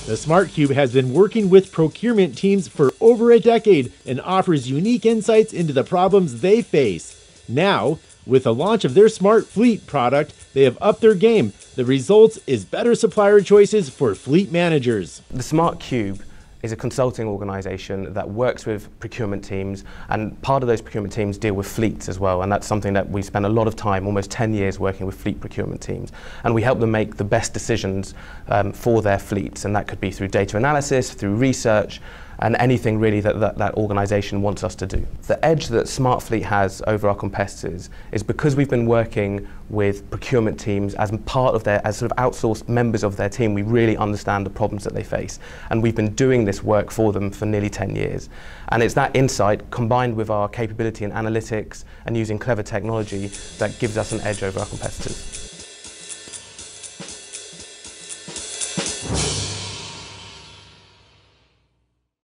The Smart Cube has been working with procurement teams for over a decade and offers unique insights into the problems they face. Now, with the launch of their Smart Fleet product, they have upped their game. The result is better supplier choices for fleet managers. The Smart Cube is a consulting organisation that works with procurement teams, and part of those procurement teams deal with fleets as well, and that's something that we spend a lot of time, almost 10 years, working with fleet procurement teams, and we help them make the best decisions for their fleets, and that could be through data analysis, through research, and anything really that organisation wants us to do. The edge that Smart Fleet has over our competitors is because we've been working with procurement teams as part of as sort of outsourced members of their team. We really understand the problems that they face, and we've been doing this work for them for nearly 10 years. And it's that insight combined with our capability in analytics and using clever technology that gives us an edge over our competitors.